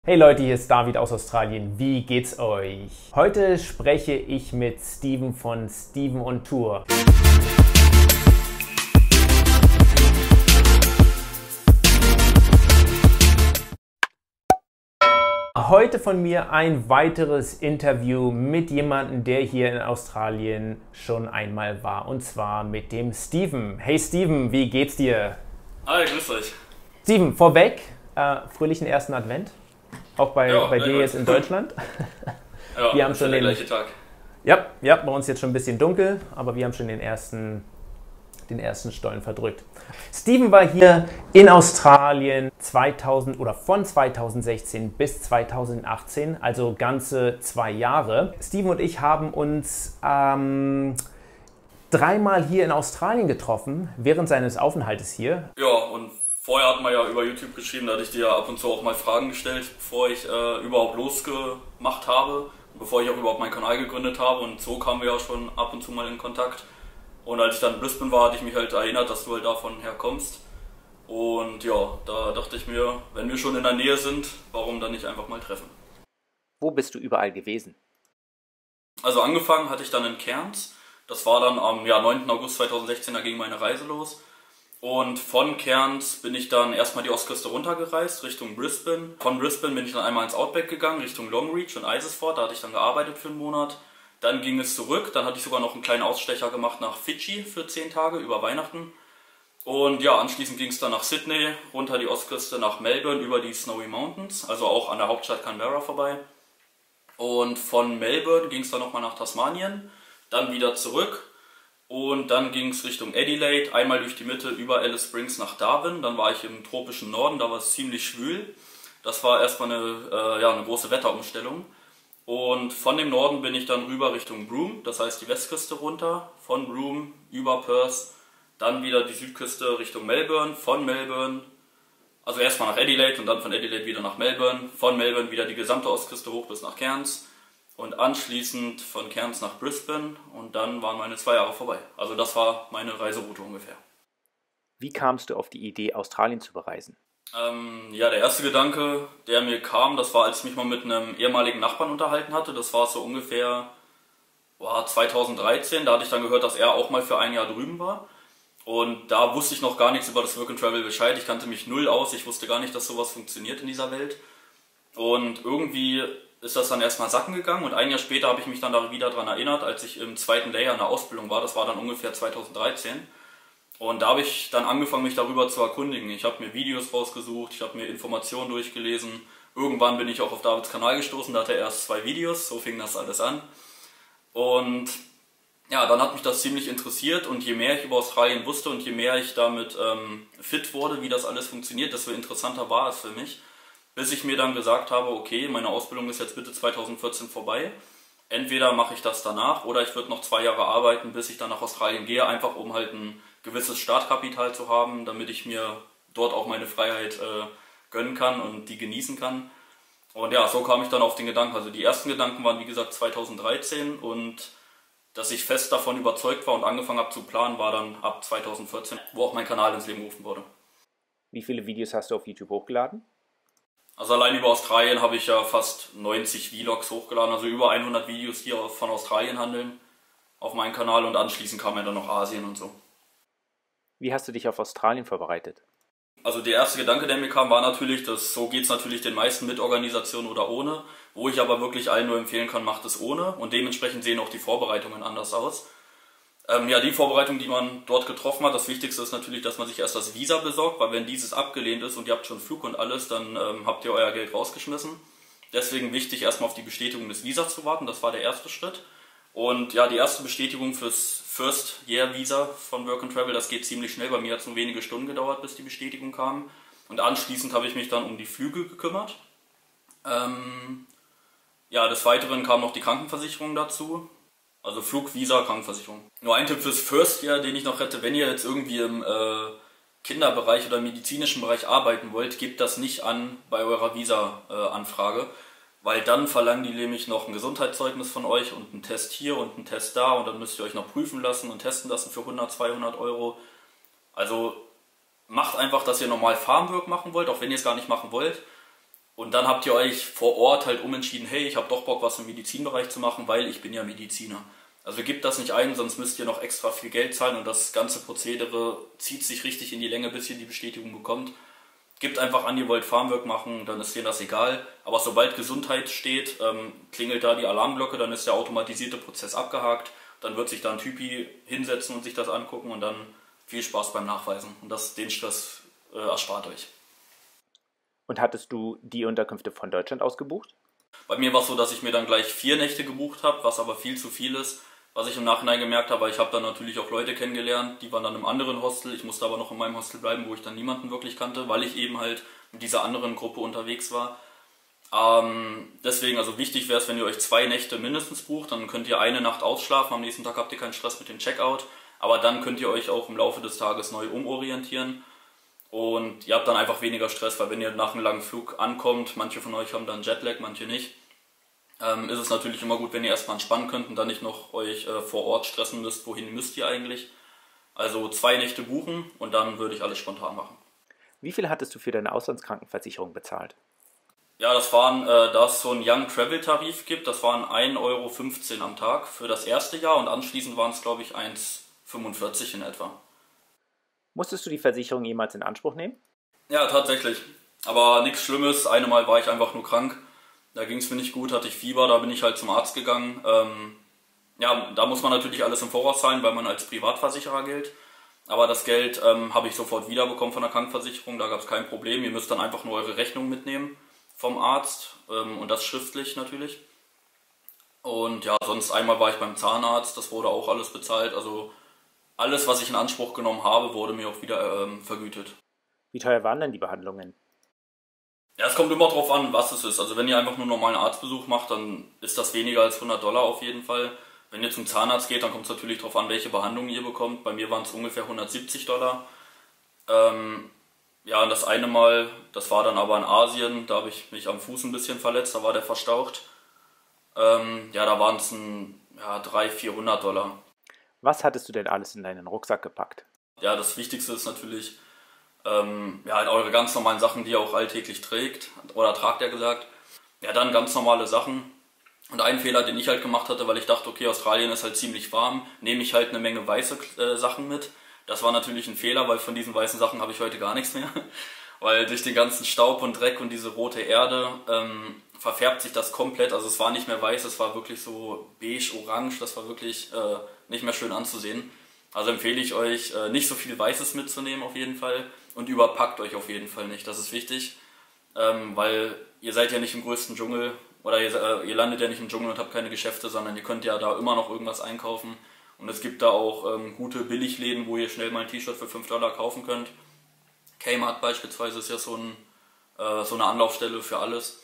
Hey Leute, hier ist David aus Australien. Wie geht's euch? Heute spreche ich mit Steven von Steven on Tour. Heute von mir ein weiteres Interview mit jemandem, der hier in Australien schon einmal war, und zwar mit dem Steven. Hey Steven, wie geht's dir? Hi, grüß euch. Steven, vorweg, fröhlichen ersten Advent. Auch bei dir jetzt in Deutschland. Ja, wir haben schon der gleiche Tag. Ja, bei uns jetzt schon ein bisschen dunkel, aber wir haben schon den ersten Stollen verdrückt. Steven war hier in Australien von 2016 bis 2018, also ganze 2 Jahre. Steven und ich haben uns 3-mal hier in Australien getroffen, während seines Aufenthaltes hier. Ja, und vorher hat man ja über YouTube geschrieben, da hatte ich dir ja ab und zu auch mal Fragen gestellt, bevor ich überhaupt losgemacht habe, bevor ich auch überhaupt meinen Kanal gegründet habe, und so kamen wir ja schon ab und zu mal in Kontakt. Und als ich dann in Brisbane war, hatte ich mich halt erinnert, dass du halt davon herkommst. Und ja, da dachte ich mir, wenn wir schon in der Nähe sind, warum dann nicht einfach mal treffen? Wo bist du überall gewesen? Also angefangen hatte ich dann in Cairns. Das war dann am 9. August 2016, da ging meine Reise los. Und von Cairns bin ich dann erstmal die Ostküste runtergereist, Richtung Brisbane. Von Brisbane bin ich dann einmal ins Outback gegangen, Richtung Longreach und Isisford. Da hatte ich dann gearbeitet für einen Monat. Dann ging es zurück, dann hatte ich sogar noch einen kleinen Ausstecher gemacht nach Fidschi für 10 Tage über Weihnachten. Und ja, anschließend ging es dann nach Sydney, runter die Ostküste nach Melbourne über die Snowy Mountains, also auch an der Hauptstadt Canberra vorbei. Und von Melbourne ging es dann nochmal nach Tasmanien, dann wieder zurück. Und dann ging es Richtung Adelaide, einmal durch die Mitte über Alice Springs nach Darwin. Dann war ich im tropischen Norden, da war es ziemlich schwül. Das war erstmal eine große Wetterumstellung. Und von dem Norden bin ich dann rüber Richtung Broome, das heißt die Westküste runter, von Broome über Perth, dann wieder die Südküste Richtung Melbourne, von Melbourne, also erstmal nach Adelaide und dann von Adelaide wieder nach Melbourne, von Melbourne wieder die gesamte Ostküste hoch bis nach Cairns und anschließend von Cairns nach Brisbane, und dann waren meine 2 Jahre vorbei. Also das war meine Reiseroute ungefähr. Wie kamst du auf die Idee, Australien zu bereisen? Der erste Gedanke, der mir kam, das war, als ich mich mal mit einem ehemaligen Nachbarn unterhalten hatte. Das war so ungefähr 2013. Da hatte ich dann gehört, dass er auch mal für ein Jahr drüben war. Und da wusste ich noch gar nichts über das Work and Travel Bescheid. Ich kannte mich null aus. Ich wusste gar nicht, dass sowas funktioniert in dieser Welt. Und irgendwie ist das dann erstmal sacken gegangen. Und ein Jahr später habe ich mich dann da wieder daran erinnert, als ich im 2. Layer in der Ausbildung war. Das war dann ungefähr 2013. Und da habe ich dann angefangen, mich darüber zu erkundigen. Ich habe mir Videos rausgesucht, ich habe mir Informationen durchgelesen. Irgendwann bin ich auch auf Davids Kanal gestoßen, da hatte er erst 2 Videos, so fing das alles an. Und ja, dann hat mich das ziemlich interessiert, und je mehr ich über Australien wusste und je mehr ich damit fit wurde, wie das alles funktioniert, desto interessanter war es für mich. Bis ich mir dann gesagt habe, okay, meine Ausbildung ist jetzt Mitte 2014 vorbei. Entweder mache ich das danach oder ich würde noch 2 Jahre arbeiten, bis ich dann nach Australien gehe, einfach um halt ein gewisses Startkapital zu haben, damit ich mir dort auch meine Freiheit gönnen kann und die genießen kann. Und ja, so kam ich dann auf den Gedanken. Also die ersten Gedanken waren wie gesagt 2013, und dass ich fest davon überzeugt war und angefangen habe zu planen, war dann ab 2014, wo auch mein Kanal ins Leben gerufen wurde. Wie viele Videos hast du auf YouTube hochgeladen? Also allein über Australien habe ich ja fast 90 Vlogs hochgeladen, also über 100 Videos, die von Australien handeln, auf meinen Kanal, und anschließend kam ja dann noch Asien und so. Wie hast du dich auf Australien vorbereitet? Also der erste Gedanke, der mir kam, war natürlich, dass so geht es natürlich den meisten mit Organisation oder ohne. Wo ich aber wirklich allen nur empfehlen kann, macht es ohne, und dementsprechend sehen auch die Vorbereitungen anders aus. Die Vorbereitung, die man dort getroffen hat, das Wichtigste ist natürlich, dass man sich erst das Visa besorgt, weil wenn dieses abgelehnt ist und ihr habt schon Flug und alles, dann habt ihr euer Geld rausgeschmissen. Deswegen wichtig, erstmal auf die Bestätigung des Visas zu warten, das war der erste Schritt. Und ja, die erste Bestätigung fürs First Year Visa von Work and Travel, das geht ziemlich schnell. Bei mir hat es nur wenige Stunden gedauert, bis die Bestätigung kam. Und anschließend habe ich mich dann um die Flüge gekümmert. Des Weiteren kam noch die Krankenversicherung dazu. Also Flug, Visa, Krankenversicherung. Nur ein Tipp fürs First Year, den ich noch hätte: wenn ihr jetzt irgendwie im Kinderbereich oder medizinischen Bereich arbeiten wollt, gebt das nicht an bei eurer Visa-Anfrage. Weil dann verlangen die nämlich noch ein Gesundheitszeugnis von euch und einen Test hier und einen Test da, und dann müsst ihr euch noch prüfen lassen und testen lassen für 100, 200 Euro. Also macht einfach, dass ihr normal Farmwork machen wollt, auch wenn ihr es gar nicht machen wollt. Und dann habt ihr euch vor Ort halt umentschieden, hey, ich habe doch Bock, was im Medizinbereich zu machen, weil ich bin ja Mediziner. Also gebt das nicht ein, sonst müsst ihr noch extra viel Geld zahlen und das ganze Prozedere zieht sich richtig in die Länge, bis ihr die Bestätigung bekommt. Gebt einfach an, ihr wollt Farmwork machen, dann ist denen das egal. Aber sobald Gesundheit steht, klingelt da die Alarmglocke, dann ist der automatisierte Prozess abgehakt. Dann wird sich da ein Typi hinsetzen und sich das angucken und dann viel Spaß beim Nachweisen. Und den Stress erspart euch. Und hattest du die Unterkünfte von Deutschland aus gebucht? Bei mir war es so, dass ich mir dann gleich 4 Nächte gebucht habe, was aber viel zu viel ist. Was ich im Nachhinein gemerkt habe, weil ich habe dann natürlich auch Leute kennengelernt, die waren dann im anderen Hostel. Ich musste aber noch in meinem Hostel bleiben, wo ich dann niemanden wirklich kannte, weil ich eben halt mit dieser anderen Gruppe unterwegs war. Deswegen, also wichtig wäre es, wenn ihr euch 2 Nächte mindestens bucht, dann könnt ihr eine Nacht ausschlafen, am nächsten Tag habt ihr keinen Stress mit dem Checkout, aber dann könnt ihr euch auch im Laufe des Tages neu umorientieren. Und ihr habt dann einfach weniger Stress, weil wenn ihr nach einem langen Flug ankommt, manche von euch haben dann Jetlag, manche nicht, ist es natürlich immer gut, wenn ihr erstmal entspannen könnt und dann nicht noch euch vor Ort stressen müsst, wohin müsst ihr eigentlich. Also 2 Nächte buchen und dann würde ich alles spontan machen. Wie viel hattest du für deine Auslandskrankenversicherung bezahlt? Ja, das waren, da es so einen Young Travel Tarif gibt, das waren 1,15 € am Tag für das erste Jahr und anschließend waren es, glaube ich, 1,45 € in etwa. Musstest du die Versicherung jemals in Anspruch nehmen? Ja, tatsächlich. Aber nichts Schlimmes. Einmal war ich einfach nur krank. Da ging es mir nicht gut, hatte ich Fieber, da bin ich halt zum Arzt gegangen. Ja, da muss man natürlich alles im Voraus zahlen, weil man als Privatversicherer gilt. Aber das Geld habe ich sofort wiederbekommen von der Krankenversicherung, da gab es kein Problem. Ihr müsst dann einfach nur eure Rechnung mitnehmen vom Arzt und das schriftlich natürlich. Und ja, sonst einmal war ich beim Zahnarzt, das wurde auch alles bezahlt. Also alles, was ich in Anspruch genommen habe, wurde mir auch wieder vergütet. Wie teuer waren denn die Behandlungen? Ja, es kommt immer drauf an, was es ist. Also wenn ihr einfach nur einen normalen Arztbesuch macht, dann ist das weniger als 100 $ auf jeden Fall. Wenn ihr zum Zahnarzt geht, dann kommt es natürlich darauf an, welche Behandlung ihr bekommt. Bei mir waren es ungefähr 170 $. Ja, und das eine Mal, das war dann aber in Asien, da habe ich mich am Fuß ein bisschen verletzt, da war der verstaucht. Ja, da waren es 300-400 $. Was hattest du denn alles in deinen Rucksack gepackt? Ja, das Wichtigste ist natürlich ja, eure ganz normalen Sachen, die ihr auch alltäglich trägt, oder tragt ja gesagt. Ja, dann ganz normale Sachen. Und ein Fehler, den ich halt gemacht hatte, weil ich dachte, okay, Australien ist halt ziemlich warm, nehme ich halt eine Menge weiße Sachen mit. Das war natürlich ein Fehler, weil von diesen weißen Sachen habe ich heute gar nichts mehr. Weil durch den ganzen Staub und Dreck und diese rote Erde verfärbt sich das komplett. Also es war nicht mehr weiß, es war wirklich so beige-orange, das war wirklich nicht mehr schön anzusehen. Also empfehle ich euch, nicht so viel Weißes mitzunehmen auf jeden Fall und überpackt euch auf jeden Fall nicht, das ist wichtig, weil ihr seid ja nicht im größten Dschungel oder ihr landet ja nicht im Dschungel und habt keine Geschäfte, sondern ihr könnt ja da immer noch irgendwas einkaufen und es gibt da auch gute Billigläden, wo ihr schnell mal ein T-Shirt für 5 $ kaufen könnt. Kmart beispielsweise ist ja so eine Anlaufstelle für alles.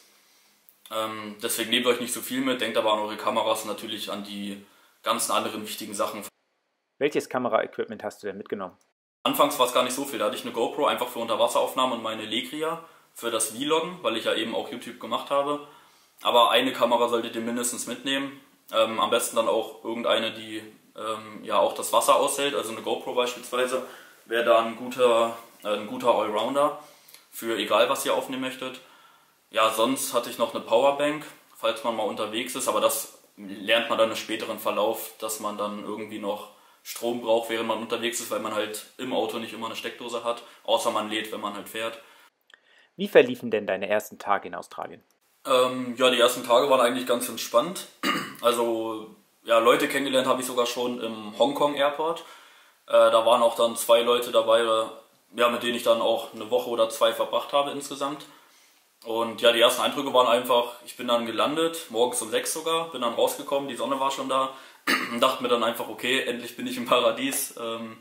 Deswegen nehmt euch nicht so viel mit, denkt aber an eure Kameras und natürlich an die ganzen anderen wichtigen Sachen. Welches Kameraequipment hast du denn mitgenommen? Anfangs war es gar nicht so viel, da hatte ich eine GoPro einfach für Unterwasseraufnahmen und meine Legria für das Vloggen, weil ich ja eben auch YouTube gemacht habe. Aber eine Kamera solltet ihr mindestens mitnehmen, am besten dann auch irgendeine, die ja auch das Wasser aushält, also eine GoPro beispielsweise, wäre da ein guter Allrounder für egal was ihr aufnehmen möchtet. Ja, sonst hatte ich noch eine Powerbank, falls man mal unterwegs ist, aber das lernt man dann im späteren Verlauf, dass man dann irgendwie noch Strom braucht, während man unterwegs ist, weil man halt im Auto nicht immer eine Steckdose hat, außer man lädt, wenn man halt fährt. Wie verliefen denn deine ersten Tage in Australien? Ja, die ersten Tage waren eigentlich ganz entspannt. Also, ja, Leute kennengelernt habe ich sogar schon im Hongkong Airport. Da waren auch dann 2 Leute dabei, ja, mit denen ich dann auch eine Woche oder 2 verbracht habe insgesamt. Und ja, die ersten Eindrücke waren einfach, ich bin dann gelandet, morgens um 6 sogar, bin dann rausgekommen, die Sonne war schon da und dachte mir dann einfach, okay, endlich bin ich im Paradies.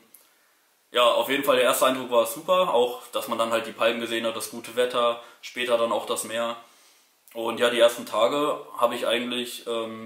Ja, auf jeden Fall der erste Eindruck war super, auch dass man dann halt die Palmen gesehen hat, das gute Wetter, später dann auch das Meer. Und ja, die ersten Tage habe ich eigentlich,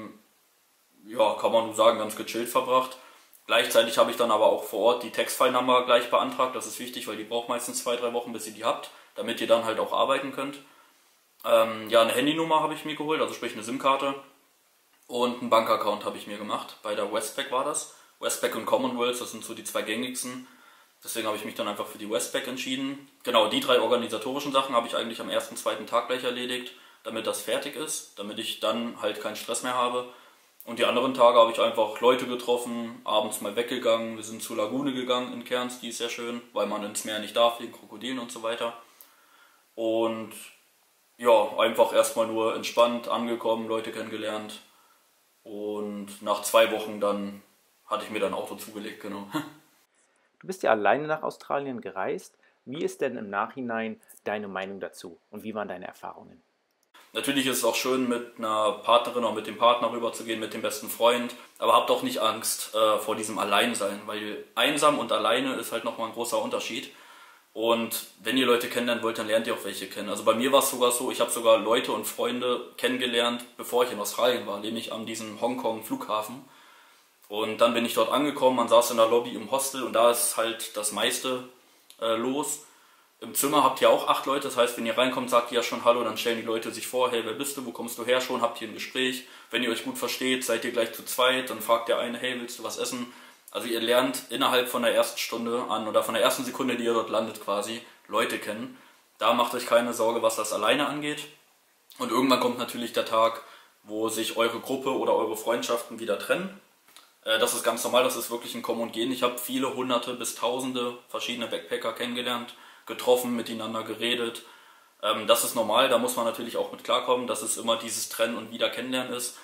ja, kann man nur sagen, ganz gechillt verbracht. Gleichzeitig habe ich dann aber auch vor Ort die Textfile-Nummer gleich beantragt, das ist wichtig, weil die braucht meistens 2-3 Wochen, bis ihr die habt, damit ihr dann halt auch arbeiten könnt. Ja, eine Handynummer habe ich mir geholt, also sprich eine SIM-Karte und einen Bankaccount habe ich mir gemacht. Bei der Westpac war das. Westpac und Commonwealth, das sind so die 2 gängigsten. Deswegen habe ich mich dann einfach für die Westpac entschieden. Genau, die 3 organisatorischen Sachen habe ich eigentlich am ersten, zweiten Tag gleich erledigt, damit das fertig ist, damit ich dann halt keinen Stress mehr habe. Und die anderen Tage habe ich einfach Leute getroffen, abends mal weggegangen. Wir sind zur Lagune gegangen in Cairns, die ist sehr schön, weil man ins Meer nicht darf, wegen Krokodilen und so weiter. Und ja, einfach erstmal nur entspannt angekommen, Leute kennengelernt. Und nach 2 Wochen dann hatte ich mir dann ein Auto zugelegt, genau. Du bist ja alleine nach Australien gereist. Wie ist denn im Nachhinein deine Meinung dazu und wie waren deine Erfahrungen? Natürlich ist es auch schön, mit einer Partnerin oder mit dem Partner rüberzugehen, mit dem besten Freund. Aber habt auch nicht Angst vor diesem Alleinsein, weil einsam und alleine ist halt nochmal ein großer Unterschied. Und wenn ihr Leute kennenlernen wollt, dann lernt ihr auch welche kennen. Also bei mir war es sogar so, ich habe sogar Leute und Freunde kennengelernt, bevor ich in Australien war, nämlich an diesem Hongkong-Flughafen. Und dann bin ich dort angekommen, man saß in der Lobby im Hostel und da ist halt das meiste los. Im Zimmer habt ihr auch 8 Leute, das heißt, wenn ihr reinkommt, sagt ihr ja schon Hallo, dann stellen die Leute sich vor, hey, wer bist du, wo kommst du her schon, habt ihr ein Gespräch. Wenn ihr euch gut versteht, seid ihr gleich zu zweit, dann fragt der eine, hey, willst du was essen? Also ihr lernt innerhalb von der ersten Stunde an oder von der ersten Sekunde, die ihr dort landet quasi, Leute kennen. Da macht euch keine Sorge, was das alleine angeht. Und irgendwann kommt natürlich der Tag, wo sich eure Gruppe oder eure Freundschaften wieder trennen. Das ist ganz normal, das ist wirklich ein Kommen und Gehen. Ich habe viele Hunderte bis Tausende verschiedene Backpacker kennengelernt, getroffen, miteinander geredet. Das ist normal, da muss man natürlich auch mit klarkommen, dass es immer dieses Trennen und Wieder kennenlernen ist.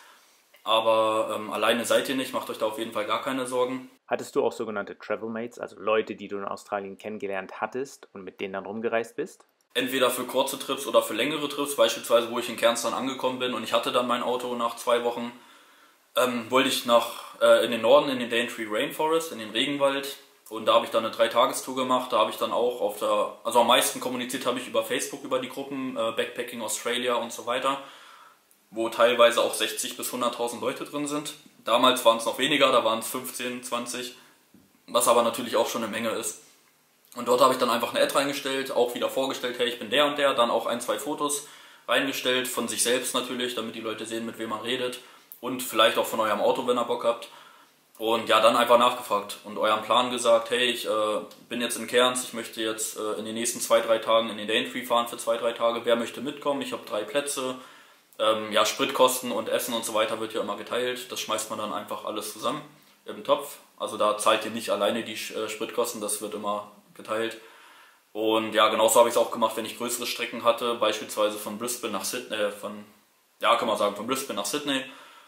Aber alleine seid ihr nicht, macht euch da auf jeden Fall gar keine Sorgen. Hattest du auch sogenannte Travelmates, also Leute, die du in Australien kennengelernt hattest und mit denen dann rumgereist bist? Entweder für kurze Trips oder für längere Trips, beispielsweise wo ich in Cairns dann angekommen bin und ich hatte dann mein Auto nach 2 Wochen, wollte ich in den Norden, in den Daintree Rainforest, in den Regenwald. Und da habe ich dann eine 3-Tagestour gemacht. Da habe ich dann auch also am meisten kommuniziert habe ich über Facebook, über die Gruppen Backpacking Australia und so weiter, wo teilweise auch 60.000 bis 100.000 Leute drin sind. Damals waren es noch weniger, da waren es 15, 20, was aber natürlich auch schon eine Menge ist. Und dort habe ich dann einfach eine Ad reingestellt, auch wieder vorgestellt, hey, ich bin der und der, dann auch 1, 2 Fotos reingestellt, von sich selbst natürlich, damit die Leute sehen, mit wem man redet und vielleicht auch von eurem Auto, wenn ihr Bock habt. Und ja, dann einfach nachgefragt und euren Plan gesagt, hey, ich bin jetzt in Cairns, ich möchte jetzt in den nächsten 2, 3 Tagen in den Daintree fahren für 2, 3 Tage, wer möchte mitkommen? Ich habe 3 Plätze, ja, Spritkosten und Essen und so weiter wird ja immer geteilt, das schmeißt man dann einfach alles zusammen im Topf. Also da zahlt ihr nicht alleine die Spritkosten, das wird immer geteilt. Und ja, genauso habe ich es auch gemacht, wenn ich größere Strecken hatte, beispielsweise von Brisbane nach Sydney, von Brisbane nach Sydney.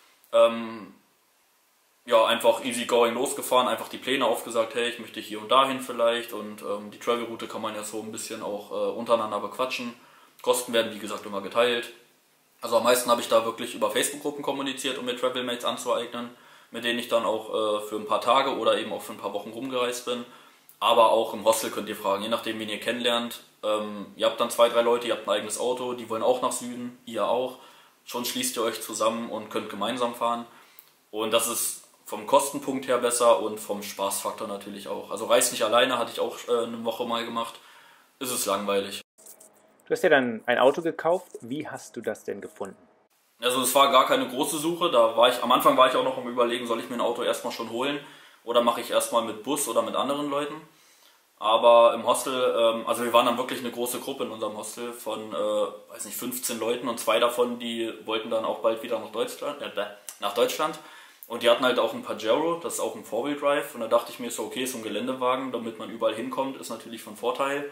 Ja, einfach easy going losgefahren, einfach die Pläne aufgesagt, hey, ich möchte hier und dahin vielleicht und die Travel-Route kann man ja so ein bisschen auch untereinander bequatschen. Kosten werden, wie gesagt, immer geteilt. Also am meisten habe ich da wirklich über Facebook-Gruppen kommuniziert, um mir Travelmates anzueignen, mit denen ich dann auch für ein paar Tage oder eben auch für ein paar Wochen rumgereist bin. Aber auch im Hostel könnt ihr fragen, je nachdem, wen ihr kennenlernt. Ihr habt dann 2, 3 Leute, ihr habt ein eigenes Auto, die wollen auch nach Süden, ihr auch. Schon schließt ihr euch zusammen und könnt gemeinsam fahren. Und das ist vom Kostenpunkt her besser und vom Spaßfaktor natürlich auch. Also Reis nicht alleine, hatte ich auch eine Woche mal gemacht. Ist es langweilig. Du hast ja dann ein Auto gekauft. Wie hast du das denn gefunden? Also es war gar keine große Suche. Am Anfang war ich auch noch am Überlegen, soll ich mir ein Auto erstmal schon holen oder mache ich erstmal mit Bus oder mit anderen Leuten. Aber im Hostel, also wir waren dann wirklich eine große Gruppe in unserem Hostel von, 15 Leuten und 2 davon, die wollten dann auch bald wieder nach Deutschland. Und die hatten halt auch ein Pajero, das ist auch ein 4-Wheel-Drive. Und da dachte ich mir so, okay, so ein Geländewagen, damit man überall hinkommt, ist natürlich von Vorteil.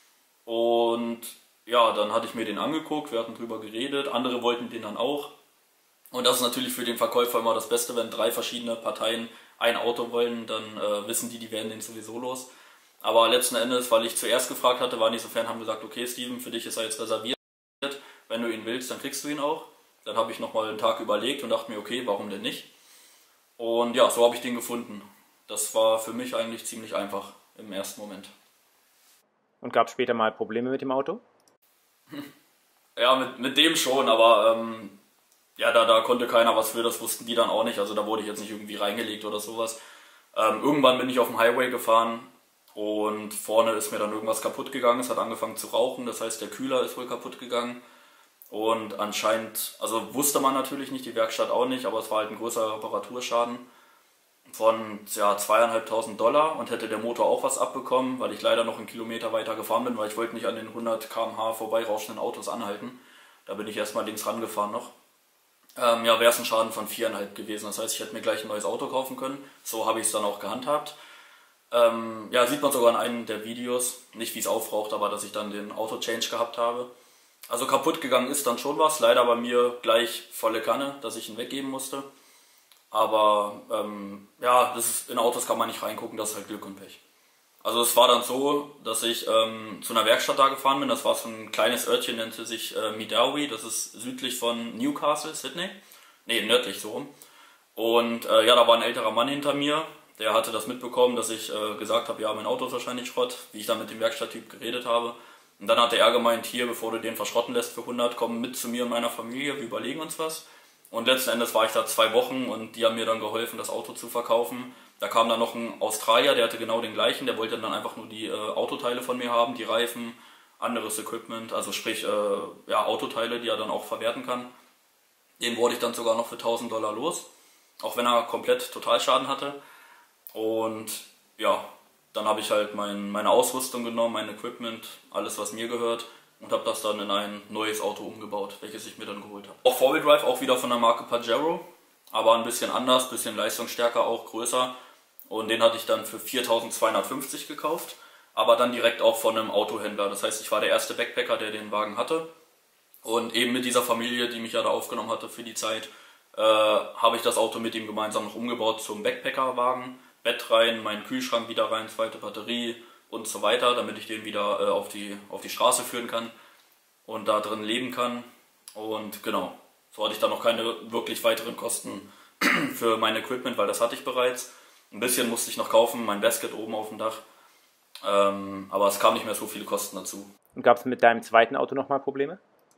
Und ja, dann hatte ich mir den angeguckt, wir hatten drüber geredet, andere wollten den dann auch. Und das ist natürlich für den Verkäufer immer das Beste, wenn 3 verschiedene Parteien ein Auto wollen, dann wissen die werden den sowieso los. Aber letzten Endes, weil ich zuerst gefragt hatte, waren die so Fan, haben gesagt, okay Steven, für dich ist er jetzt reserviert, wenn du ihn willst, dann kriegst du ihn auch. Dann habe ich nochmal einen Tag überlegt und dachte mir, okay, warum denn nicht? Und ja, so habe ich den gefunden. Das war für mich eigentlich ziemlich einfach im ersten Moment. Und gab es später mal Probleme mit dem Auto? Ja, mit dem schon, aber ja, da konnte keiner was für, das wussten die dann auch nicht. Also da wurde ich jetzt nicht irgendwie reingelegt oder sowas. Irgendwann bin ich auf dem Highway gefahren und vorne ist mir dann irgendwas kaputt gegangen. Es hat angefangen zu rauchen, das heißt der Kühler ist wohl kaputt gegangen. Und anscheinend, also wusste man natürlich nicht, die Werkstatt auch nicht, aber es war halt ein größerer Reparaturschaden. von ja, 2.500 Dollar und hätte der Motor auch was abbekommen, weil ich leider noch einen Kilometer weiter gefahren bin, weil ich wollte nicht an den 100 km/h vorbeirauschenden Autos anhalten. Da bin ich erstmal links rangefahren noch. Ja, wäre es ein Schaden von 4,5 gewesen. Das heißt, ich hätte mir gleich ein neues Auto kaufen können. So habe ich es dann auch gehandhabt. Ja, sieht man sogar in einem der Videos. Nicht wie es aufraucht, aber dass ich dann den Auto-Change gehabt habe. Also kaputt gegangen ist dann schon was. Leider bei mir gleich volle Kanne, dass ich ihn weggeben musste. Aber ja, in Autos kann man nicht reingucken, das ist halt Glück und Pech. Also es war dann so, dass ich zu einer Werkstatt da gefahren bin. Das war so ein kleines Örtchen, nannte sich Midawi. Das ist südlich von Newcastle, Sydney. Ne, nördlich so rum. Und ja, da war ein älterer Mann hinter mir. Der hatte das mitbekommen, dass ich gesagt habe, ja, mein Auto ist wahrscheinlich Schrott, wie ich dann mit dem Werkstatttyp geredet habe. Und dann hatte er gemeint, hier, bevor du den verschrotten lässt für 100, komm mit zu mir und meiner Familie, wir überlegen uns was. Und letzten Endes war ich da 2 Wochen und die haben mir dann geholfen, das Auto zu verkaufen. Da kam dann noch ein Australier, der hatte genau den gleichen, der wollte dann einfach nur die Autoteile von mir haben, die Reifen, anderes Equipment, also sprich ja, Autoteile, die er dann auch verwerten kann. Den wurde ich dann sogar noch für 1.000 Dollar los, auch wenn er komplett Totalschaden hatte. Und ja, dann habe ich halt meine Ausrüstung genommen, mein Equipment, alles was mir gehört und habe das dann in ein neues Auto umgebaut, welches ich mir dann geholt habe. Auch Four-Wheel Drive, auch wieder von der Marke Pajero, aber ein bisschen anders, ein bisschen leistungsstärker, auch größer. Und den hatte ich dann für 4.250 gekauft, aber dann direkt auch von einem Autohändler. Das heißt, ich war der erste Backpacker, der den Wagen hatte. Und eben mit dieser Familie, die mich ja da aufgenommen hatte für die Zeit, habe ich das Auto mit ihm gemeinsam noch umgebaut zum Backpackerwagen. Bett rein, meinen Kühlschrank wieder rein, zweite Batterie und so weiter, damit ich den wieder auf die Straße führen kann und da drin leben kann. Und genau, so hatte ich dann noch keine wirklich weiteren Kosten für mein Equipment, weil das hatte ich bereits. Ein bisschen musste ich noch kaufen, mein Basket oben auf dem Dach, aber es kam nicht mehr so viele Kosten dazu. Und gab es mit deinem zweiten Auto nochmal Probleme?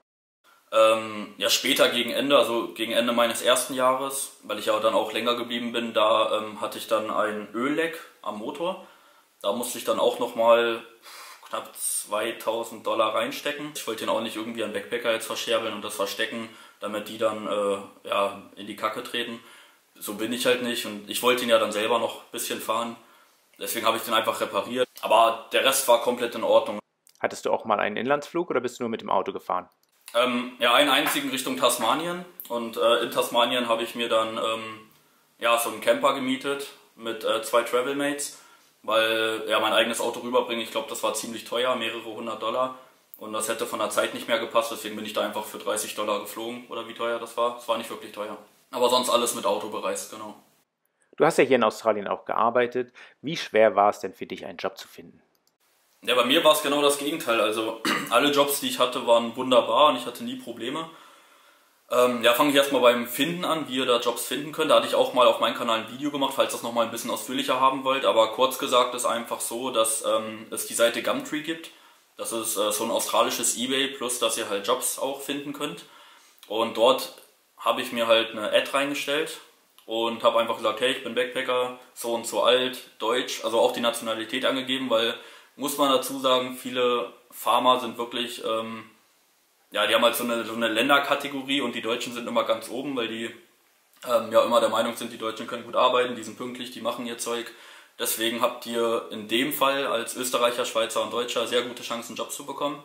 Ja, später gegen Ende, also gegen Ende meines ersten Jahres, weil ich ja dann auch länger geblieben bin, da hatte ich dann ein Ölleck am Motor. Da musste ich dann auch nochmal knapp 2.000 Dollar reinstecken. Ich wollte den auch nicht irgendwie an Backpacker jetzt verscherbeln und das verstecken, damit die dann ja, in die Kacke treten. So bin ich halt nicht und ich wollte ihn ja dann selber noch ein bisschen fahren. Deswegen habe ich den einfach repariert. Aber der Rest war komplett in Ordnung. Hattest du auch mal einen Inlandsflug oder bist du nur mit dem Auto gefahren? Ja, einen einzigen Richtung Tasmanien. Und in Tasmanien habe ich mir dann ja, so einen Camper gemietet mit 2 Travelmates. Weil ja, mein eigenes Auto rüberbringen, ich glaube, das war ziemlich teuer, mehrere 100 Dollar. Und das hätte von der Zeit nicht mehr gepasst, deswegen bin ich da einfach für 30 Dollar geflogen. Oder wie teuer das war. Es war nicht wirklich teuer. Aber sonst alles mit Auto bereist, genau. Du hast ja hier in Australien auch gearbeitet. Wie schwer war es denn für dich, einen Job zu finden? Ja, bei mir war es genau das Gegenteil. Also alle Jobs, die ich hatte, waren wunderbar und ich hatte nie Probleme. Ja, fange ich erstmal beim Finden an, wie ihr da Jobs finden könnt. Da hatte ich auch mal auf meinem Kanal ein Video gemacht, falls ihr das nochmal ein bisschen ausführlicher haben wollt. Aber kurz gesagt ist einfach so, dass es die Seite Gumtree gibt. Das ist so ein australisches eBay, plus dass ihr halt Jobs auch finden könnt. Und dort habe ich mir halt eine Ad reingestellt und habe einfach gesagt, hey, ich bin Backpacker, so und so alt, Deutsch, also auch die Nationalität angegeben, weil, muss man dazu sagen, viele Farmer sind wirklich, ja, die haben halt so eine Länderkategorie und die Deutschen sind immer ganz oben, weil die ja immer der Meinung sind, die Deutschen können gut arbeiten, die sind pünktlich, die machen ihr Zeug. Deswegen habt ihr in dem Fall als Österreicher, Schweizer und Deutscher sehr gute Chancen, Jobs zu bekommen.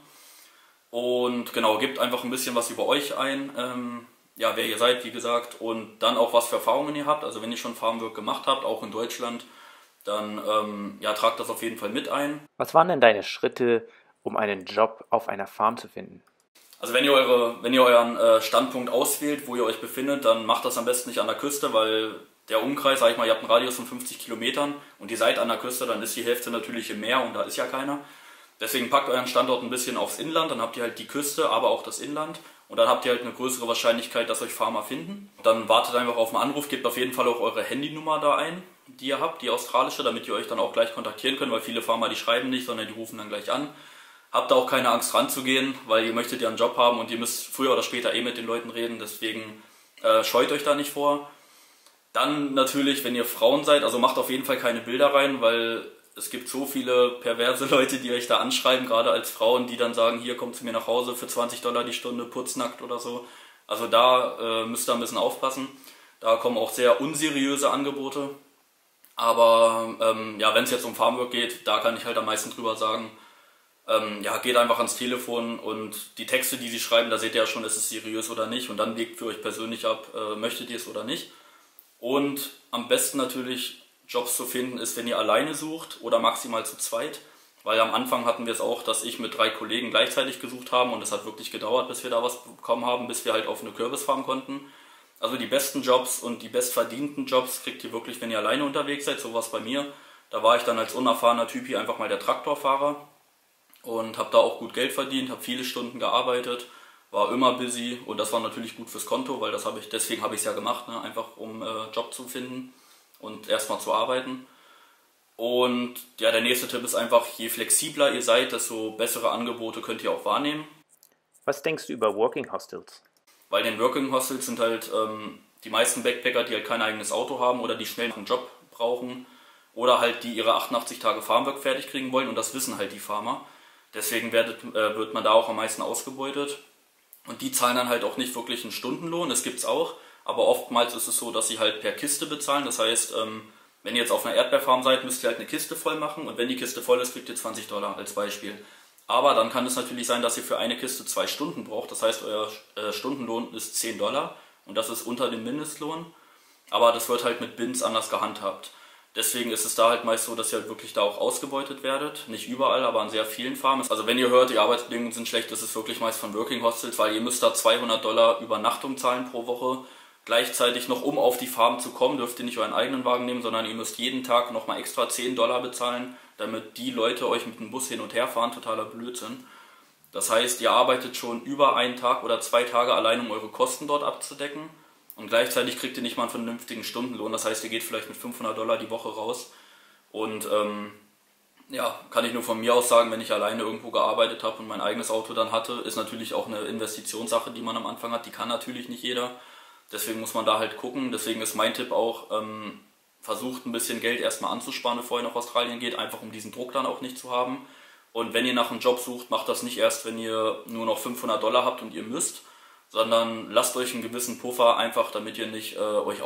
Und genau, gebt einfach ein bisschen was über euch ein, ja, wer ihr seid, wie gesagt, und dann auch was für Erfahrungen ihr habt. Also wenn ihr schon Farmwork gemacht habt, auch in Deutschland, dann ja, tragt das auf jeden Fall mit ein. Was waren denn deine Schritte, um einen Job auf einer Farm zu finden? Also wenn ihr euren Standpunkt auswählt, wo ihr euch befindet, dann macht das am besten nicht an der Küste, weil der Umkreis, sag ich mal, ihr habt einen Radius von 50 Kilometern und ihr seid an der Küste, dann ist die Hälfte natürlich im Meer und da ist ja keiner. Deswegen packt euren Standort ein bisschen aufs Inland, dann habt ihr halt die Küste, aber auch das Inland. Und dann habt ihr halt eine größere Wahrscheinlichkeit, dass euch Farmer finden. Dann wartet einfach auf einen Anruf, gebt auf jeden Fall auch eure Handynummer da ein, die ihr habt, die australische, damit ihr euch dann auch gleich kontaktieren könnt, weil viele Farmer, die schreiben nicht, sondern die rufen dann gleich an. Habt da auch keine Angst ranzugehen, weil ihr möchtet ja einen Job haben und ihr müsst früher oder später mit den Leuten reden, deswegen scheut euch da nicht vor. Dann natürlich, wenn ihr Frauen seid, also macht auf jeden Fall keine Bilder rein, weil es gibt so viele perverse Leute, die euch da anschreiben, gerade als Frauen, die dann sagen, hier kommt zu mir nach Hause für 20 Dollar die Stunde, putznackt oder so. Also da müsst ihr ein bisschen aufpassen. Da kommen auch sehr unseriöse Angebote. Aber ja, wenn es jetzt um Farmwork geht, da kann ich halt am meisten drüber sagen. Ja, geht einfach ans Telefon und die Texte, die sie schreiben, da seht ihr ja schon, ist es seriös oder nicht. Und dann legt für euch persönlich ab, möchtet ihr es oder nicht. Und am besten natürlich Jobs zu finden ist, wenn ihr alleine sucht oder maximal zu zweit. Weil am Anfang hatten wir es auch, dass ich mit 3 Kollegen gleichzeitig gesucht habe und es hat wirklich gedauert, bis wir da was bekommen haben, bis wir halt auf eine Kürbisfarm konnten. Also die besten Jobs und die bestverdienten Jobs kriegt ihr wirklich, wenn ihr alleine unterwegs seid, sowas bei mir. Da war ich dann als unerfahrener Typ hier einfach mal der Traktorfahrer und habe da auch gut Geld verdient, habe viele Stunden gearbeitet, war immer busy und das war natürlich gut fürs Konto, weil deswegen habe ich es ja gemacht, ne? Einfach um Job zu finden und erstmal zu arbeiten. Und ja, der nächste Tipp ist einfach, je flexibler ihr seid, desto bessere Angebote könnt ihr auch wahrnehmen. Was denkst du über Working Hostels? Weil in den Working Hostels sind halt die meisten Backpacker, die halt kein eigenes Auto haben oder die schnell einen Job brauchen oder halt die ihre 88 Tage Farmwork fertig kriegen wollen und das wissen halt die Farmer. Deswegen wird man da auch am meisten ausgebeutet und die zahlen dann halt auch nicht wirklich einen Stundenlohn, das gibt's auch, aber oftmals ist es so, dass sie halt per Kiste bezahlen, das heißt, wenn ihr jetzt auf einer Erdbeerfarm seid, müsst ihr halt eine Kiste voll machen und wenn die Kiste voll ist, kriegt ihr $20 als Beispiel. Aber dann kann es natürlich sein, dass ihr für eine Kiste 2 Stunden braucht. Das heißt, euer Stundenlohn ist $10 und das ist unter dem Mindestlohn. Aber das wird halt mit Bins anders gehandhabt. Deswegen ist es da halt meist so, dass ihr halt wirklich da auch ausgebeutet werdet. Nicht überall, aber an sehr vielen Farmen. Also wenn ihr hört, die Arbeitsbedingungen sind schlecht, ist es wirklich meist von Working Hostels, weil ihr müsst da $200 Übernachtung zahlen pro Woche. Gleichzeitig noch, um auf die Farm zu kommen, dürft ihr nicht euren eigenen Wagen nehmen, sondern ihr müsst jeden Tag nochmal extra $10 bezahlen, damit die Leute euch mit dem Bus hin und her fahren. Totaler Blödsinn. Das heißt, ihr arbeitet schon über einen Tag oder 2 Tage allein, um eure Kosten dort abzudecken. Und gleichzeitig kriegt ihr nicht mal einen vernünftigen Stundenlohn. Das heißt, ihr geht vielleicht mit $500 die Woche raus. Und ja, kann ich nur von mir aus sagen, wenn ich alleine irgendwo gearbeitet habe und mein eigenes Auto dann hatte, ist natürlich auch eine Investitionssache, die man am Anfang hat. Die kann natürlich nicht jeder. Deswegen muss man da halt gucken. Deswegen ist mein Tipp auch, versucht ein bisschen Geld erstmal anzusparen, bevor ihr nach Australien geht, einfach um diesen Druck dann auch nicht zu haben. Und wenn ihr nach einem Job sucht, macht das nicht erst, wenn ihr nur noch $500 habt und ihr müsst, sondern lasst euch einen gewissen Puffer einfach, damit ihr nicht euch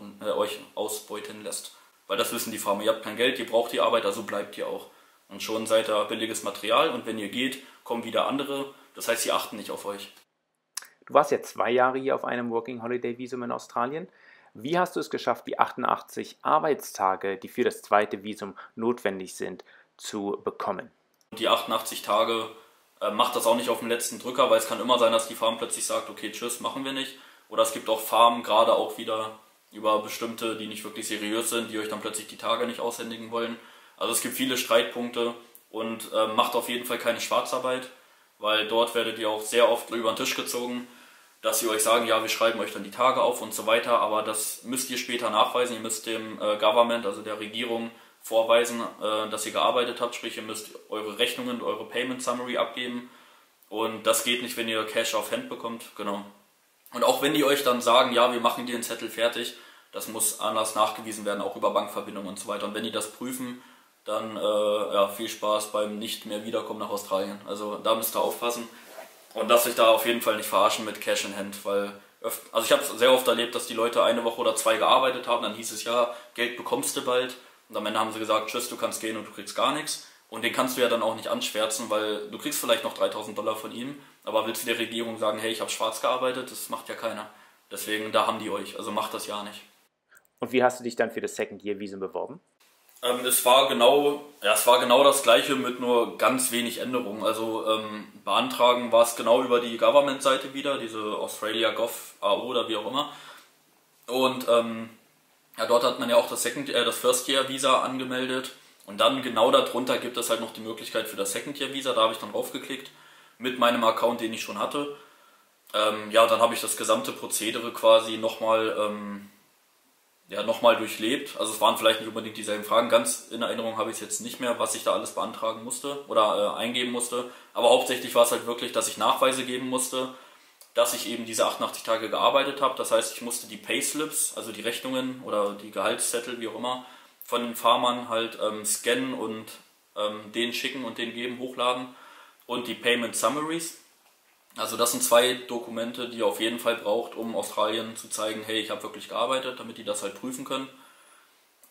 ausbeuten lässt. Weil das wissen die Farmer, ihr habt kein Geld, ihr braucht die Arbeit, also bleibt ihr auch. Und schon seid ihr billiges Material und wenn ihr geht, kommen wieder andere. Das heißt, sie achten nicht auf euch. Du warst ja 2 Jahre hier auf einem Working Holiday Visum in Australien. Wie hast du es geschafft, die 88 Arbeitstage, die für das zweite Visum notwendig sind, zu bekommen? Die 88 Tage macht das auch nicht auf dem letzten Drücker, weil es kann immer sein, dass die Farm plötzlich sagt, okay, tschüss, machen wir nicht. Oder es gibt auch Farmen, gerade auch wieder über bestimmte, die nicht wirklich seriös sind, die euch dann plötzlich die Tage nicht aushändigen wollen. Also es gibt viele Streitpunkte und macht auf jeden Fall keine Schwarzarbeit, weil dort werdet ihr auch sehr oft über den Tisch gezogen, dass sie euch sagen, ja, wir schreiben euch dann die Tage auf und so weiter, aber das müsst ihr später nachweisen. Ihr müsst dem Government, also der Regierung, vorweisen, dass ihr gearbeitet habt, sprich ihr müsst eure Rechnungen, eure Payment Summary abgeben und das geht nicht, wenn ihr Cash auf Hand bekommt, genau. Und auch wenn die euch dann sagen, ja, wir machen dir den Zettel fertig, das muss anders nachgewiesen werden, auch über Bankverbindungen und so weiter. Und wenn die das prüfen, dann ja, viel Spaß beim nicht mehr wiederkommen nach Australien. Also da müsst ihr aufpassen und lasst euch da auf jeden Fall nicht verarschen mit Cash in Hand, weil also ich habe es sehr oft erlebt, dass die Leute 1 Woche oder 2 gearbeitet haben, dann hieß es ja, Geld bekommst du bald. Und am Ende haben sie gesagt, tschüss, du kannst gehen und du kriegst gar nichts. Und den kannst du ja dann auch nicht anschwärzen, weil du kriegst vielleicht noch $3.000 von ihm, aber willst du der Regierung sagen, hey, ich habe schwarz gearbeitet, das macht ja keiner. Deswegen, da haben die euch, also macht das ja nicht. Und wie hast du dich dann für das Second Year Visum beworben? Es war genau das gleiche mit nur ganz wenig Änderungen. Also beantragen war es genau über die Government-Seite wieder, diese Australia Gov AO oder wie auch immer. Und ja, dort hat man ja auch das First Year Visa angemeldet und dann genau darunter gibt es halt noch die Möglichkeit für das Second Year Visa, da habe ich dann draufgeklickt mit meinem Account, den ich schon hatte. Ja, dann habe ich das gesamte Prozedere quasi nochmal durchlebt. Also es waren vielleicht nicht unbedingt dieselben Fragen, ganz in Erinnerung habe ich es jetzt nicht mehr, was ich da alles beantragen musste oder eingeben musste, aber hauptsächlich war es halt wirklich, dass ich Nachweise geben musste, dass ich eben diese 88 Tage gearbeitet habe. Das heißt, ich musste die Payslips, also die Rechnungen oder die Gehaltszettel, wie auch immer, von den Farmern halt scannen und denen schicken und denen geben, hochladen. Und die Payment Summaries. Also das sind 2 Dokumente, die ihr auf jeden Fall braucht, um Australien zu zeigen, hey, ich habe wirklich gearbeitet, damit die das halt prüfen können.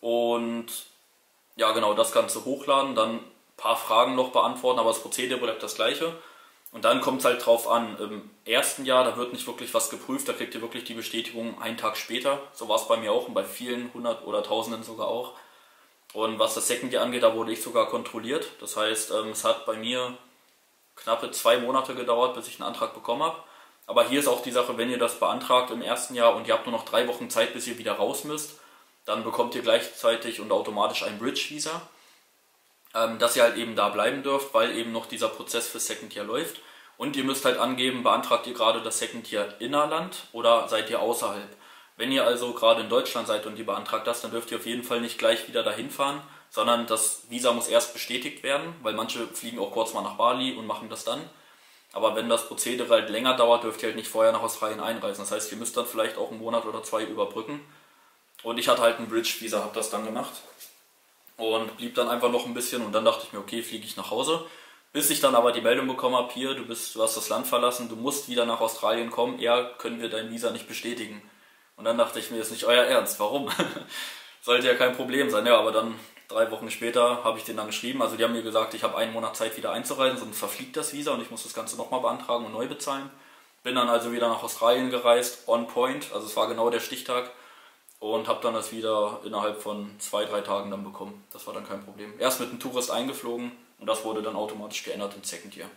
und ja genau, das Ganze hochladen, dann ein paar Fragen noch beantworten, aber das Prozedere bleibt das gleiche. Und dann kommt es halt drauf an, im ersten Jahr, da wird nicht wirklich was geprüft, da kriegt ihr wirklich die Bestätigung einen Tag später. So war es bei mir auch und bei vielen, hundert oder tausenden sogar auch. Und was das Second Year angeht, da wurde ich sogar kontrolliert. Das heißt, es hat bei mir knappe 2 Monate gedauert, bis ich einen Antrag bekommen habe. Aber hier ist auch die Sache, wenn ihr das beantragt im ersten Jahr und ihr habt nur noch 3 Wochen Zeit, bis ihr wieder raus müsst, dann bekommt ihr gleichzeitig und automatisch ein Bridge-Visa, dass ihr halt eben da bleiben dürft, weil eben noch dieser Prozess für Second Year läuft. Und ihr müsst halt angeben, beantragt ihr gerade das Second Year innerland oder seid ihr außerhalb. Wenn ihr also gerade in Deutschland seid und ihr beantragt das, dann dürft ihr auf jeden Fall nicht gleich wieder dahin fahren, sondern das Visa muss erst bestätigt werden, weil manche fliegen auch kurz mal nach Bali und machen das dann. Aber wenn das Prozedere halt länger dauert, dürft ihr halt nicht vorher nach Australien einreisen. Das heißt, ihr müsst dann vielleicht auch einen Monat oder 2 überbrücken. Und ich hatte halt ein Bridge-Visa, habe das dann gemacht und blieb dann einfach noch ein bisschen und dann dachte ich mir, okay, fliege ich nach Hause. Bis ich dann aber die Meldung bekommen habe, hier, du hast das Land verlassen, du musst wieder nach Australien kommen, eher können wir dein Visa nicht bestätigen. Und dann dachte ich mir, das ist nicht euer Ernst, warum? Sollte ja kein Problem sein. Ja, aber dann 3 Wochen später habe ich denen dann geschrieben, also die haben mir gesagt, ich habe 1 Monat Zeit wieder einzureisen, sonst verfliegt das Visa und ich muss das Ganze nochmal beantragen und neu bezahlen. Bin dann also wieder nach Australien gereist, on point, also es war genau der Stichtag und habe dann das wieder innerhalb von 2, 3 Tagen dann bekommen. Das war dann kein Problem. Erst mit einem Tourist eingeflogen und das wurde dann automatisch geändert im Second Year.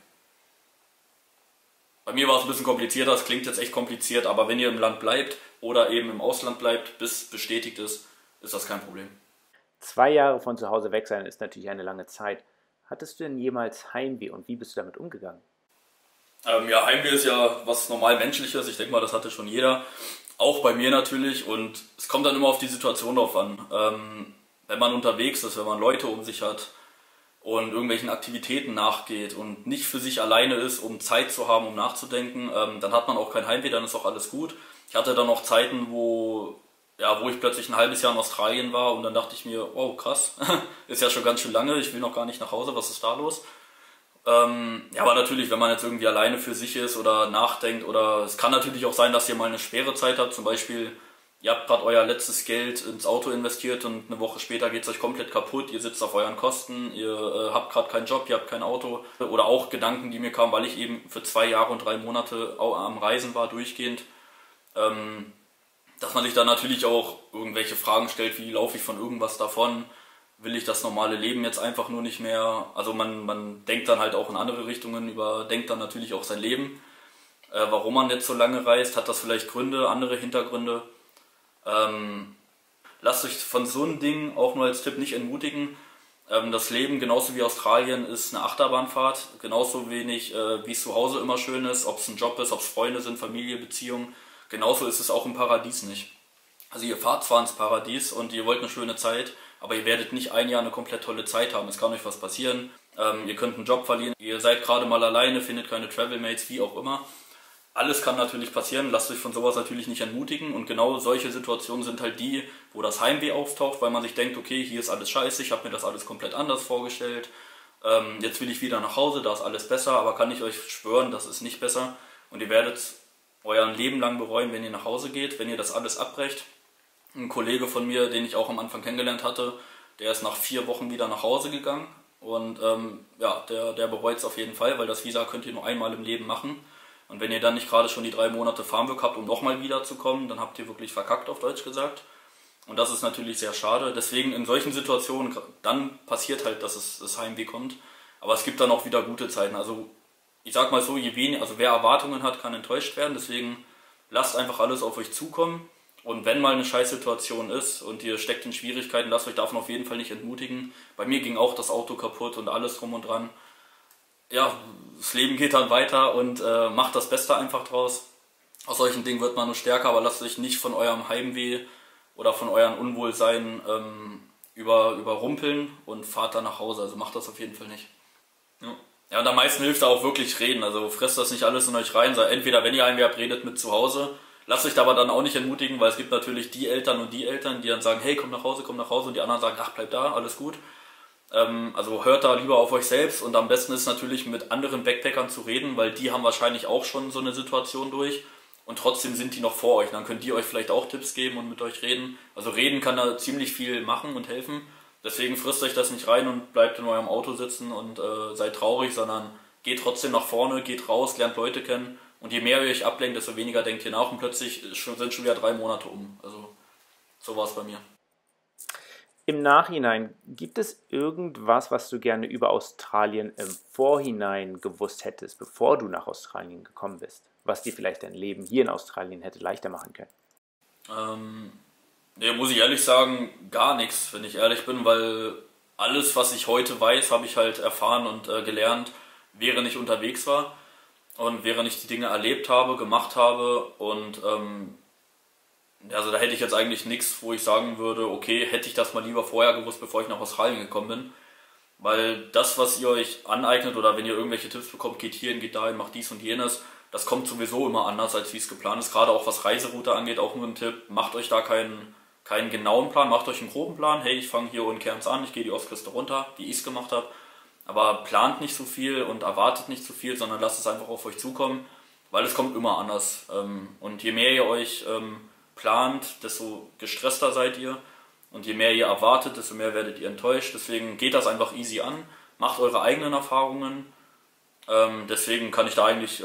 Bei mir war es ein bisschen komplizierter, das klingt jetzt echt kompliziert, aber wenn ihr im Land bleibt oder eben im Ausland bleibt, bis bestätigt ist, ist das kein Problem. 2 Jahre von zu Hause weg sein ist natürlich eine lange Zeit. Hattest du denn jemals Heimweh und wie bist du damit umgegangen? Ja, Heimweh ist ja was normal Menschliches. Ich denke mal, das hatte schon jeder. Auch bei mir natürlich. Und es kommt dann immer auf die Situation drauf an. Wenn man unterwegs ist, wenn man Leute um sich hat und irgendwelchen Aktivitäten nachgeht und nicht für sich alleine ist, um Zeit zu haben, um nachzudenken, dann hat man auch kein Heimweh, dann ist auch alles gut. Ich hatte dann auch Zeiten, wo ich plötzlich ein halbes Jahr in Australien war und dann dachte ich mir, oh krass, ist ja schon ganz schön lange, ich will noch gar nicht nach Hause, was ist da los? Aber natürlich, wenn man jetzt irgendwie alleine für sich ist oder nachdenkt oder es kann natürlich auch sein, dass ihr mal eine schwere Zeit habt, zum Beispiel, ihr habt gerade euer letztes Geld ins Auto investiert und eine Woche später geht es euch komplett kaputt, ihr sitzt auf euren Kosten, ihr habt gerade keinen Job, ihr habt kein Auto oder auch Gedanken, die mir kamen, weil ich eben für 2 Jahre und 3 Monate am Reisen war, durchgehend, dass man sich dann natürlich auch irgendwelche Fragen stellt, wie laufe ich von irgendwas davon, will ich das normale Leben jetzt einfach nur nicht mehr, also man denkt dann halt auch in andere Richtungen, überdenkt dann natürlich auch sein Leben, warum man jetzt so lange reist, hat das vielleicht Gründe, andere Hintergründe. Lasst euch von so einem Ding auch nur als Tipp nicht entmutigen. Das Leben, genauso wie Australien, ist eine Achterbahnfahrt, genauso wenig wie es zu Hause immer schön ist, ob es ein Job ist, ob es Freunde sind, Familie, Beziehungen. Genauso ist es auch im Paradies nicht. Also ihr fahrt zwar ins Paradies und ihr wollt eine schöne Zeit, aber ihr werdet nicht 1 Jahr eine komplett tolle Zeit haben. Es kann euch was passieren, ihr könnt einen Job verlieren, ihr seid gerade mal alleine, findet keine Travelmates, wie auch immer. Alles kann natürlich passieren, lasst euch von sowas natürlich nicht entmutigen und genau solche Situationen sind halt die, wo das Heimweh auftaucht, weil man sich denkt, okay, hier ist alles scheiße, ich habe mir das alles komplett anders vorgestellt, jetzt will ich wieder nach Hause, da ist alles besser, aber kann ich euch schwören, das ist nicht besser und ihr werdet euer Leben lang bereuen, wenn ihr nach Hause geht, wenn ihr das alles abbrecht. Ein Kollege von mir, den ich auch am Anfang kennengelernt hatte, der ist nach 4 Wochen wieder nach Hause gegangen und der bereut es auf jeden Fall, weil das Visa könnt ihr nur einmal im Leben machen und wenn ihr dann nicht gerade schon die 3 Monate Farmwork habt, um nochmal wiederzukommen, dann habt ihr wirklich verkackt, auf Deutsch gesagt. Und das ist natürlich sehr schade, deswegen in solchen Situationen, dann passiert halt, dass das Heimweh kommt, aber es gibt dann auch wieder gute Zeiten, also ich sag mal so, wer Erwartungen hat, kann enttäuscht werden, deswegen lasst einfach alles auf euch zukommen. Und wenn mal eine Scheißsituation ist und ihr steckt in Schwierigkeiten, lasst euch davon auf jeden Fall nicht entmutigen. Bei mir ging auch das Auto kaputt und alles drum und dran. Ja, das Leben geht dann weiter und macht das Beste einfach draus. Aus solchen Dingen wird man nur stärker, aber lasst euch nicht von eurem Heimweh oder von eurem Unwohlsein überrumpeln und fahrt dann nach Hause. Also macht das auf jeden Fall nicht. Ja, und am meisten hilft da auch wirklich reden. Also fresst das nicht alles in euch rein. Entweder, wenn ihr Heimweh habt, redet mit zu Hause. Lasst euch aber dann auch nicht entmutigen, weil es gibt natürlich die Eltern, die dann sagen, hey, komm nach Hause und die anderen sagen, ach, bleib da, alles gut. Also hört da lieber auf euch selbst und am besten ist natürlich mit anderen Backpackern zu reden, weil die haben wahrscheinlich auch schon so eine Situation durch und trotzdem sind die noch vor euch. Dann könnt ihr euch vielleicht auch Tipps geben und mit euch reden. Also reden kann da ziemlich viel machen und helfen. Deswegen frisst euch das nicht rein und bleibt in eurem Auto sitzen und seid traurig, sondern geht trotzdem nach vorne, geht raus, lernt Leute kennen. Und je mehr ihr euch ablenkt, desto weniger denkt ihr nach und plötzlich sind schon wieder 3 Monate um. Also so war es bei mir. Im Nachhinein, gibt es irgendwas, was du gerne über Australien im Vorhinein gewusst hättest, bevor du nach Australien gekommen bist, was dir vielleicht dein Leben hier in Australien hätte leichter machen können? Nee, muss ich ehrlich sagen, gar nichts, wenn ich ehrlich bin, weil alles, was ich heute weiß, habe ich halt erfahren und gelernt, während ich unterwegs war und während ich die Dinge erlebt habe, gemacht habe und also da hätte ich jetzt eigentlich nichts, wo ich sagen würde, okay, hätte ich das mal lieber vorher gewusst, bevor ich nach Australien gekommen bin. Weil das, was ihr euch aneignet oder wenn ihr irgendwelche Tipps bekommt, geht hierhin, geht dahin, macht dies und jenes, das kommt sowieso immer anders, als wie es geplant ist. Gerade auch was Reiseroute angeht, auch nur ein Tipp, macht euch da keinen genauen Plan, macht euch einen groben Plan. Hey, ich fange hier in Cairns an, ich gehe die Ostküste runter, wie ich es gemacht habe. Aber plant nicht so viel und erwartet nicht so viel, sondern lasst es einfach auf euch zukommen, weil es kommt immer anders. Und je mehr ihr euch plant, desto gestresster seid ihr. Und je mehr ihr erwartet, desto mehr werdet ihr enttäuscht. Deswegen geht das einfach easy an, macht eure eigenen Erfahrungen. Deswegen kann ich da eigentlich,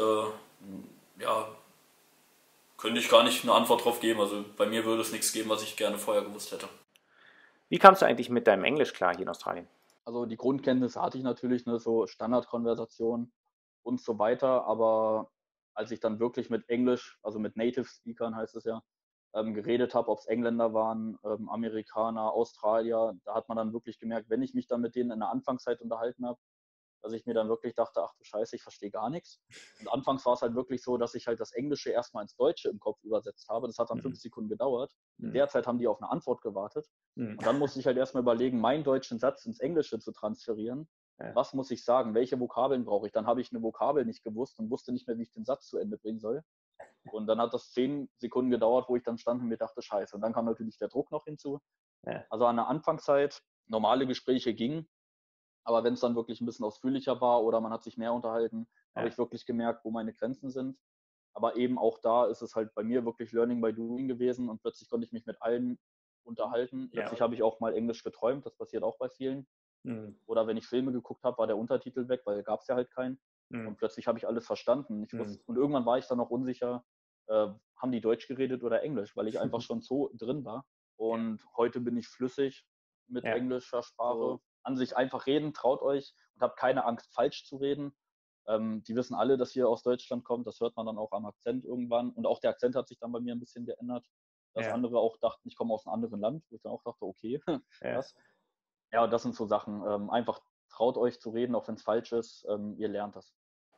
könnte ich gar nicht eine Antwort drauf geben. Also bei mir würde es nichts geben, was ich gerne vorher gewusst hätte. Wie kamst du eigentlich mit deinem Englisch klar hier in Australien? Also die Grundkenntnisse hatte ich natürlich, ne, so Standardkonversation und so weiter, aber als ich dann wirklich mit Englisch, also mit Native Speakern heißt es ja, geredet habe, ob es Engländer waren, Amerikaner, Australier, da hat man dann wirklich gemerkt, wenn ich mich dann mit denen in der Anfangszeit unterhalten habe, dass ich mir dann wirklich dachte, ach du Scheiße, ich verstehe gar nichts. Und anfangs war es halt wirklich so, dass ich halt das Englische erstmal ins Deutsche im Kopf übersetzt habe. Das hat dann 5 Sekunden gedauert. In der Zeit haben die auf eine Antwort gewartet. Und dann musste ich halt erstmal überlegen, meinen deutschen Satz ins Englische zu transferieren. Was muss ich sagen? Welche Vokabeln brauche ich? Dann habe ich eine Vokabel nicht gewusst und wusste nicht mehr, wie ich den Satz zu Ende bringen soll. Und dann hat das 10 Sekunden gedauert, wo ich dann stand und mir dachte, Scheiße. Und dann kam natürlich der Druck noch hinzu. Also an der Anfangszeit, normale Gespräche gingen. Aber wenn es dann wirklich ein bisschen ausführlicher war oder man hat sich mehr unterhalten, habe ich wirklich gemerkt, wo meine Grenzen sind. Aber eben auch da ist es halt bei mir wirklich Learning by Doing gewesen und plötzlich konnte ich mich mit allen unterhalten. Plötzlich habe ich auch mal Englisch geträumt, das passiert auch bei vielen. Oder wenn ich Filme geguckt habe, war der Untertitel weg, weil gab es ja halt keinen. Und plötzlich habe ich alles verstanden. Und irgendwann war ich dann noch unsicher, haben die Deutsch geredet oder Englisch, weil ich einfach schon so drin war. Und heute bin ich flüssig mit englischer Sprache. An sich einfach reden, traut euch und habt keine Angst, falsch zu reden. Die wissen alle, dass ihr aus Deutschland kommt. Das hört man dann auch am Akzent irgendwann. Und auch der Akzent hat sich dann bei mir ein bisschen geändert. Dass andere auch dachten, ich komme aus einem anderen Land. Wo ich dann auch dachte, okay, das. Ja, das sind so Sachen. Einfach traut euch zu reden, auch wenn es falsch ist. Ihr lernt das.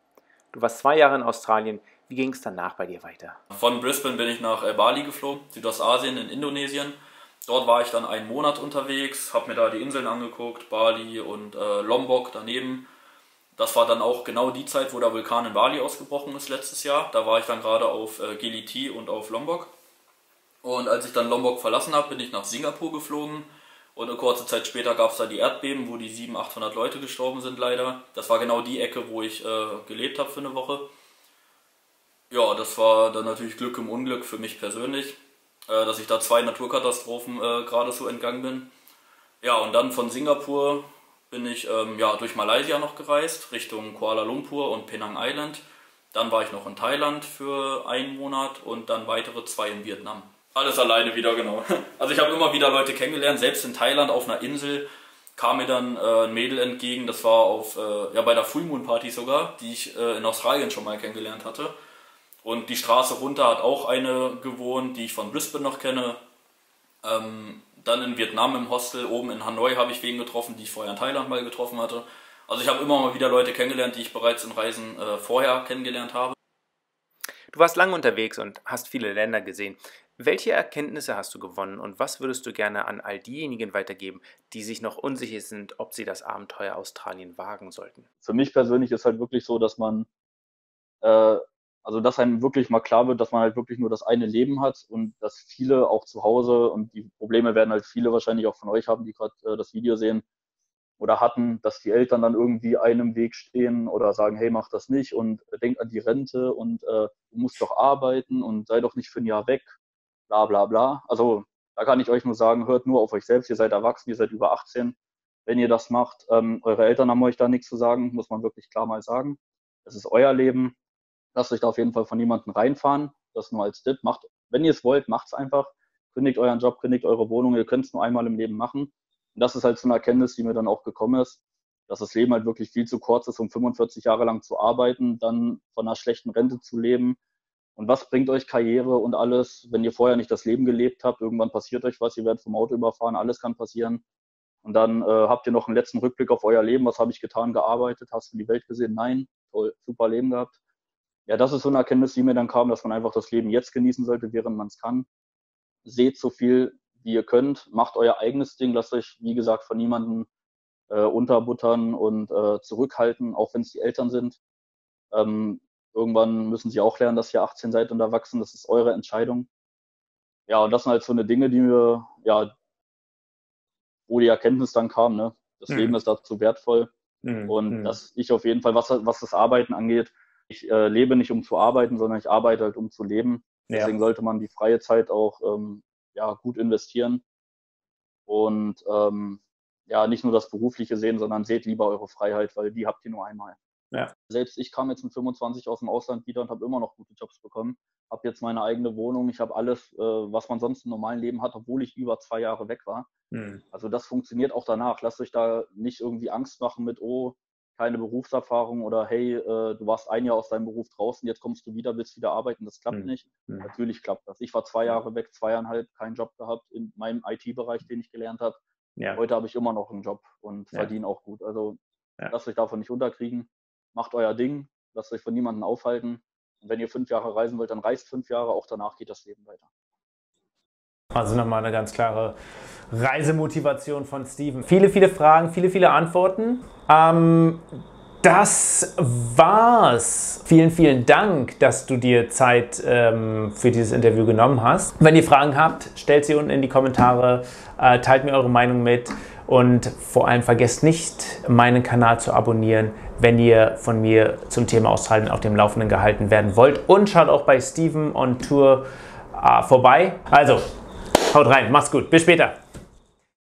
Du warst 2 Jahre in Australien. Wie ging es danach bei dir weiter? Von Brisbane bin ich nach Bali geflogen, Südostasien in Indonesien. Dort war ich dann einen Monat unterwegs, habe mir da die Inseln angeguckt, Bali und Lombok daneben. Das war dann auch genau die Zeit, wo der Vulkan in Bali ausgebrochen ist letztes Jahr. Da war ich dann gerade auf Gili und auf Lombok. Und als ich dann Lombok verlassen habe, bin ich nach Singapur geflogen. Und eine kurze Zeit später gab es da die Erdbeben, wo die 700, 800 Leute gestorben sind leider. Das war genau die Ecke, wo ich gelebt habe für eine Woche. Ja, das war dann natürlich Glück im Unglück für mich persönlich, dass ich da 2 Naturkatastrophen gerade so entgangen bin. Ja, und dann von Singapur bin ich durch Malaysia noch gereist, Richtung Kuala Lumpur und Penang Island. Dann war ich noch in Thailand für 1 Monat und dann weitere 2 in Vietnam. Alles alleine wieder, genau. Also ich habe immer wieder Leute kennengelernt, selbst in Thailand auf einer Insel kam mir dann ein Mädel entgegen, das war bei der Full Moon Party sogar, die ich in Australien schon mal kennengelernt hatte. Und die Straße runter hat auch eine gewohnt, die ich von Brisbane noch kenne. Dann in Vietnam im Hostel, oben in Hanoi habe ich wen getroffen, die ich vorher in Thailand mal getroffen hatte. Also ich habe immer mal wieder Leute kennengelernt, die ich bereits in Reisen vorher kennengelernt habe. Du warst lange unterwegs und hast viele Länder gesehen. Welche Erkenntnisse hast du gewonnen und was würdest du gerne an all diejenigen weitergeben, die sich noch unsicher sind, ob sie das Abenteuer Australien wagen sollten? Für mich persönlich ist halt wirklich so, dass man dass einem wirklich mal klar wird, dass man halt wirklich nur das eine Leben hat und dass viele auch zu Hause, und die Probleme werden halt viele wahrscheinlich auch von euch haben, die gerade das Video sehen, oder hatten, dass die Eltern dann irgendwie einem im Weg stehen oder sagen, hey, mach das nicht und denk an die Rente und du musst doch arbeiten und sei doch nicht für ein Jahr weg, bla bla bla. Also da kann ich euch nur sagen, hört nur auf euch selbst, ihr seid erwachsen, ihr seid über 18. Wenn ihr das macht, eure Eltern haben euch da nichts zu sagen, muss man wirklich klar mal sagen. Es ist euer Leben. Lasst euch da auf jeden Fall von niemandem reinfahren. Das nur als Tipp. Macht, wenn ihr es wollt, macht es einfach. Kündigt euren Job, kündigt eure Wohnung. Ihr könnt es nur einmal im Leben machen. Und das ist halt so eine Erkenntnis, die mir dann auch gekommen ist, dass das Leben halt wirklich viel zu kurz ist, um 45 Jahre lang zu arbeiten, dann von einer schlechten Rente zu leben. Und was bringt euch Karriere und alles, wenn ihr vorher nicht das Leben gelebt habt? Irgendwann passiert euch was, ihr werdet vom Auto überfahren, alles kann passieren. Und dann habt ihr noch einen letzten Rückblick auf euer Leben. Was habe ich getan, gearbeitet? Hast du die Welt gesehen? Nein. Toll, super Leben gehabt. Ja, das ist so eine Erkenntnis, die mir dann kam, dass man einfach das Leben jetzt genießen sollte, während man es kann. Seht so viel, wie ihr könnt. Macht euer eigenes Ding. Lasst euch, wie gesagt, von niemandem unterbuttern und zurückhalten, auch wenn es die Eltern sind. Irgendwann müssen sie auch lernen, dass ihr 18 seid und erwachsen. Das ist eure Entscheidung. Ja, und das sind halt so eine Dinge, die mir, ja, wo die Erkenntnis dann kam, ne? Das Leben ist dazu wertvoll. Und dass ich auf jeden Fall, was das Arbeiten angeht, ich lebe nicht, um zu arbeiten, sondern ich arbeite halt, um zu leben. Deswegen sollte man die freie Zeit auch gut investieren. Und ja, nicht nur das Berufliche sehen, sondern seht lieber eure Freiheit, weil die habt ihr nur einmal. Ja. Selbst ich kam jetzt mit 25 aus dem Ausland wieder und habe immer noch gute Jobs bekommen. Habe jetzt meine eigene Wohnung. Ich habe alles, was man sonst im normalen Leben hat, obwohl ich über 2 Jahre weg war. Also das funktioniert auch danach. Lasst euch da nicht irgendwie Angst machen mit, oh, keine Berufserfahrung oder hey, du warst 1 Jahr aus deinem Beruf draußen, jetzt kommst du wieder, willst wieder arbeiten. Das klappt nicht. Natürlich klappt das. Ich war 2 Jahre weg, 2,5, keinen Job gehabt in meinem IT-Bereich, den ich gelernt habe. Ja. Heute habe ich immer noch einen Job und verdiene auch gut. Also lasst euch davon nicht unterkriegen. Macht euer Ding, lasst euch von niemandem aufhalten. Und wenn ihr 5 Jahre reisen wollt, dann reist 5 Jahre, auch danach geht das Leben weiter. Also nochmal eine ganz klare Reisemotivation von Steven. Viele, viele Fragen, viele, viele Antworten. Das war's. Vielen, vielen Dank, dass du dir Zeit für dieses Interview genommen hast. Wenn ihr Fragen habt, stellt sie unten in die Kommentare, teilt mir eure Meinung mit und vor allem vergesst nicht, meinen Kanal zu abonnieren, wenn ihr von mir zum Thema Australien auf dem Laufenden gehalten werden wollt. Und schaut auch bei Steven on Tour vorbei. Also, haut rein, macht's gut, bis später.